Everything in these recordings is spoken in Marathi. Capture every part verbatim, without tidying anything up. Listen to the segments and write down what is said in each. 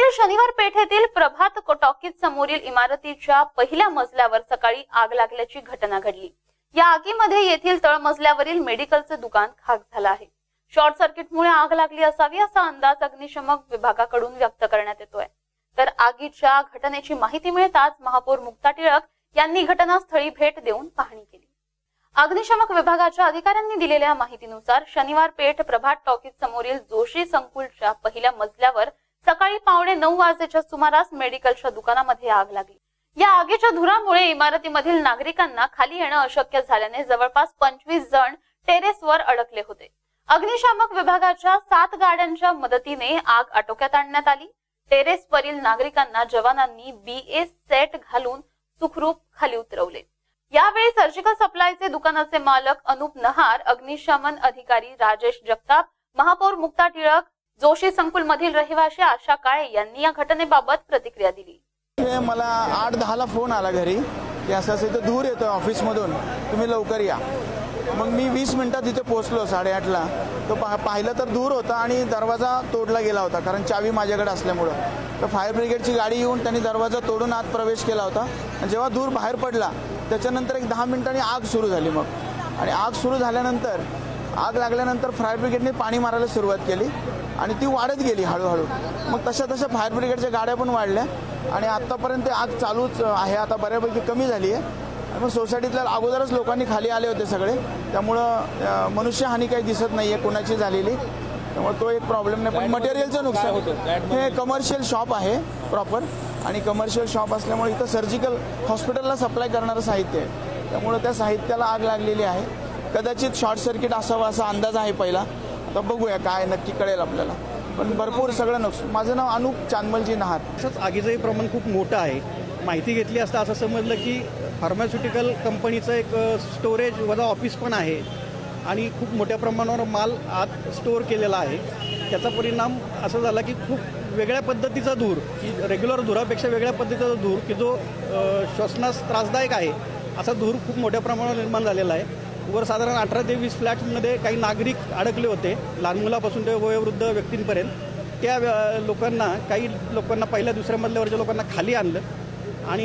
पुण्यातील शनिवार पेठेतील प्रभात टॉकीज समोरील इमारतीच्या पहिल्या मजल्यावर सकाळी आग लागल्याची घटना घडली। या आगीमध्ये येथील तळमजल्यावरील मेडिकलचे दुकान खाक झालं आहे। शॉर्ट सर्किटमुळे आग लागली असावी असा अंदाज अग्निशमक विभागाकडून व्यक्त करण्यात येतोय। तर आगीच्या घटनेची माहिती मिळताच महापौर मुक्ता टिळक यांनी घटनास्थळी भेट देऊन पाहणी केली। अग्निशमक विभागाच्या अधिकाऱ्यांनी दिलेल्या माहितीनुसार शनिवार पेठ प्रभात टॉकीज समोरील जोशी संकुलच्या पहिल्या मजल्यावर सकाळी पावणे नऊ वाजेच्या सुमारास मेडिकलच्या दुकानामध्ये आग लागली। या आगीच्या धुरामुळे इमारतीमधील नागरिकांना खाली येणं अशक्य झाल्याने जवळपास पंचवीस जण टेरेसवर अडकले होते। अग्निशमक विभागाच्या सात गाड्यांच्या मदतीने आग आटोक्यात आणण्यात आली। टेरेसवरील नागरिकांना जवानांनी बीए सेट घालून सुखरूप खाली उतरवले। यावेळी सर्जिकल सप्लायचे दुकानाचे मालक अनुप नहार, अग्निशमन अधिकारी राजेश जगताप, महापौर मुक्ता टिळक, जोशी संकुल मधील रहिवासी आशा काळे यांनी या घटनेबाबत प्रतिक्रिया दिली। मला आठ दहा ला फोन आला घरी की असं असं इथं धूर येतो ऑफिस मधून, तुम्ही लवकर या। मग मी वीस मिनिटात इथे पोहोचलो साडे आठ ला। तो पाहिलं तर धूर होता आणि दरवाजा तोडला गेला होता, कारण चावी माझ्याकडे असल्यामुळे। तर फायर ब्रिगेडची गाडी येऊन त्यांनी दरवाजा तोडून आत प्रवेश केला होता। जेव्हा धूर बाहेर पडला त्याच्यानंतर एक दहा मिनिटांनी आग सुरू झाली। मग आणि आग सुरू झाल्यानंतर आग लागल्यानंतर फायर ब्रिगेडने पाणी मारायला सुरुवात केली आणि ती वाढत गेली हळूहळू। मग तशा तशा फायर ब्रिगेडच्या गाड्या पण वाढल्या आणि आतापर्यंत आग चालूच आहे, आता बऱ्यापैकी कमी झाली आहे। मग सोसायटीतल्या अगोदरच लोकांनी खाली आले होते सगळे, त्यामुळं मनुष्यहानी काही दिसत नाहीये कोणाची झालेली, त्यामुळे तो एक प्रॉब्लेम नाही। पण मटेरियलचं नुकसान होतं। हे कमर्शियल शॉप आहे प्रॉपर आणि कमर्शियल शॉप असल्यामुळे इथं सर्जिकल हॉस्पिटलला सप्लाय करणारं साहित्य आहे, त्यामुळे त्या साहित्याला आग लागलेली आहे। कदाचित शॉर्ट सर्किट असावा असा अंदाज आहे पहिला, आता बघूया काय नक्की कळेल आपल्याला, पण भरपूर सगळं नुकसान। माझं नाव अनुप चांदमलजी नहार। तसंच आगीचंही प्रमाण खूप मोठं आहे। माहिती घेतली असता असं समजलं की फार्मास्युटिकल कंपनीचं एक स्टोरेज वजा ऑफिस पण आहे आणि खूप मोठ्या प्रमाणावर माल आत स्टोअर केलेला आहे। त्याचा परिणाम असा झाला की खूप वेगळ्या पद्धतीचा धूर, की रेग्युलर धुरापेक्षा वेगळ्या पद्धतीचा धूर की जो श्वसनास त्रासदायक आहे असा धूर खूप मोठ्या प्रमाणावर निर्माण झालेला आहे। वर साधारण अठरा ते वीस फ्लॅटमध्ये काही नागरिक अडकले होते, लहान मुलापासून ते वयोवृद्ध व्यक्तींपर्यंत। त्या लोकांना काही लोकांना पहिल्या दुसऱ्या मजल्यावरच्या लोकांना खाली आणलं आणि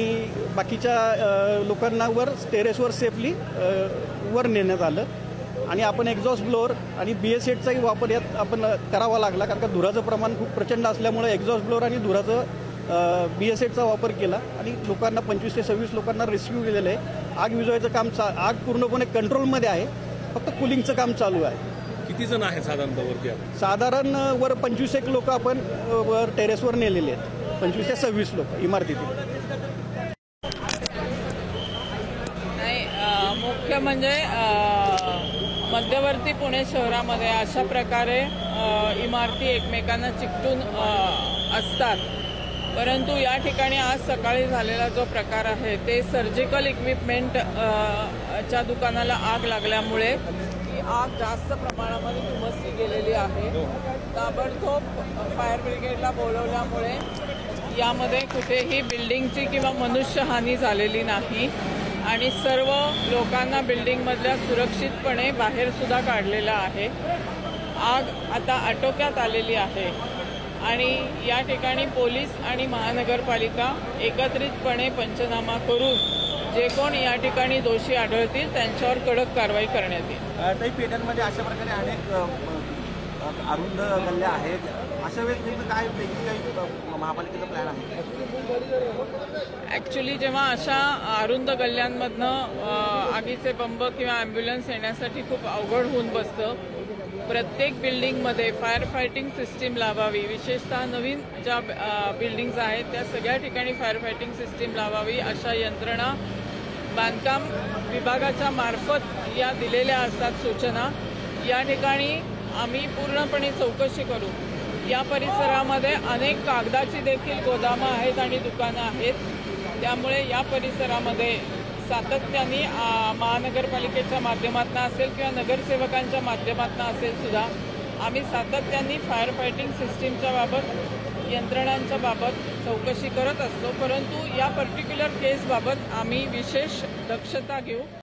बाकीच्या लोकांना वर टेरेसवर सेफली वर नेण्यात आलं आणि आपण एक्झॉस्ट ब्लोअर आणि बीएसेटचाही वापर यात आपण करावा लागला, कारण का धुराचं प्रमाण खूप प्रचंड असल्यामुळे एक्झॉस्ट ब्लोअर आणि धुराचं बीएसेटचा वापर केला आणि लोकांना पंचवीस ते सव्वीस लोकांना रेस्क्यू केलेलं आहे। आग विझवायचं काम आग पूर्णपणे कंट्रोलमध्ये आहे, फक्त कुलिंगचं काम चालू आहे। किती जण आहेत साधारणतः वरती? साधारण वर पंचवीस एक लोक आपण वर टेरेसवर नेलेले आहेत, पंचवीस ते सव्वीस लोक इमारतीतील। नाही, मुख्य म्हणजे मध्यवर्ती पुणे शहरामध्ये अशा प्रकारे इमारती एकमेकांना चिकटून असतात, परंतु या ठिकाणी आज सकाळी झालेला जो प्रकार आहे ते सर्जिकल इक्विपमेंट च्या दुकानाला आग लागल्यामुळे आग जास्त प्रमाणामध्ये उमसली गेलेली आहे। ताबडतोब फायर ब्रिगेडला बोलवल्यामुळे यामध्ये कुठेही बिल्डिंगची किंवा मनुष्यहानी झालेली नाही आणि सर्व लोकांना बिल्डिंगमधल्या सुरक्षितपणे बाहेर सुद्धा काढलेलं आहे। आग आता आटोक्यात आलेली आहे आणि या ठिकाणी पोलीस आणि महानगरपालिका एकत्रितपणे पंचनामा करून जे कोण या ठिकाणी दोषी आढळतील त्यांच्यावर कडक कारवाई करण्यात येईल। काही पेठांमध्ये अशा प्रकारे अनेक अरुंद गल्ल्या आहेत, अशा वेळेस काय काही महापालिकेचा प्लॅन आहे? ॲक्च्युली जेव्हा अशा अरुंद गल्ल्यांमधनं आगीचे बंब किंवा ॲम्ब्युलन्स येण्यासाठी खूप अवघड होऊन बसतं, प्रत्येक बिल्डिंगमध्ये फायर फायटिंग सिस्टीम लावावी, विशेषतः नवीन ज्या बिल्डिंग्स आहेत त्या सगळ्या ठिकाणी फायर फायटिंग सिस्टीम लावावी अशा यंत्रणा बांधकाम विभागाच्या मार्फत या दिलेल्या असतात सूचना। या ठिकाणी आम्ही पूर्णपणे चौकशी करू। या परिसरामध्ये अनेक कागदाची देखील गोदामं आहेत आणि दुकानं आहेत, त्यामुळे या परिसरामध्ये सातत्याने महानगरपालिकेच्या माध्यमातून असेल किंवा नगरसेवकांच्या माध्यमातून असेल सुद्धा आम्ही सातत्याने फायर फायटिंग सिस्टीमच्या बाबत यंत्रणांच्या बाबत चौकशी करत असतो, परंतु या पर्टिक्युलर केसबाबत आम्ही विशेष दक्षता घेऊ।